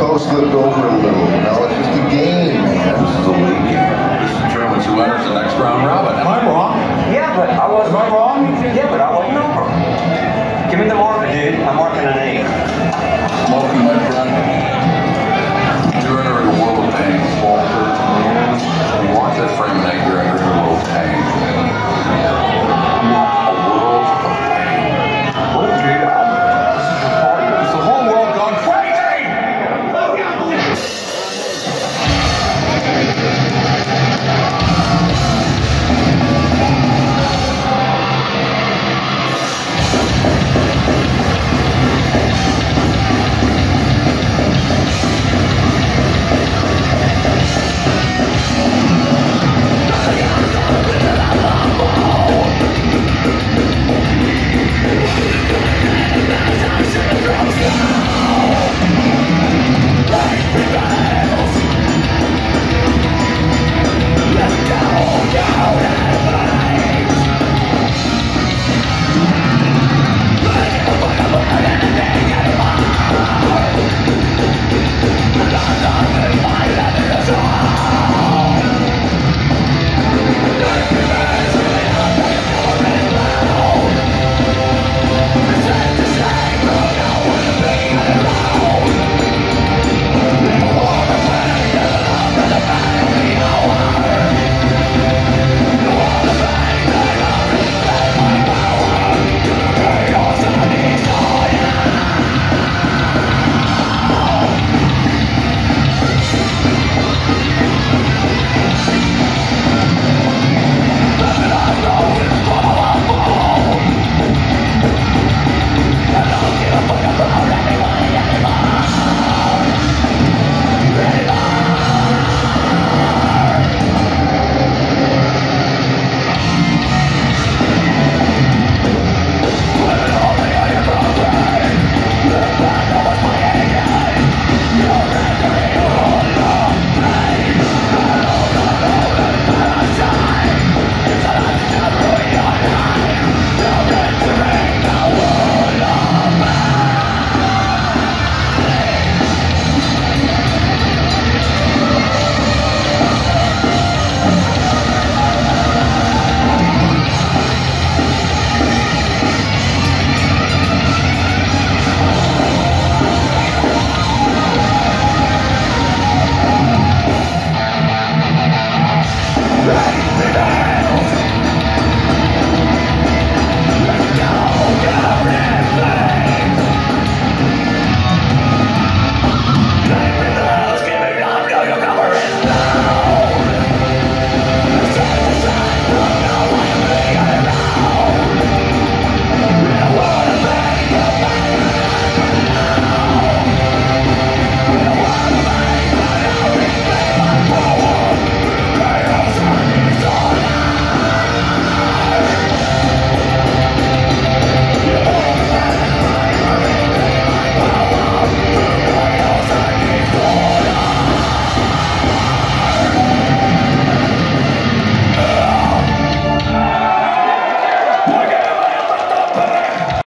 toe slipped over a little. You know, it's just a game, man. This is a league game. This determines who enters the next round robin. Am I wrong? Yeah, but I was. Am I wrong? Yeah, but I wasn't wrong. Give me the marker, dude. I'm marking an 8. Smoky, my friend. You're entering a world of pain. Walter, man. You watch that frame neck, you're entering a world of pain. A world of pain. What, dude? This is your party. Is the whole world gone crazy?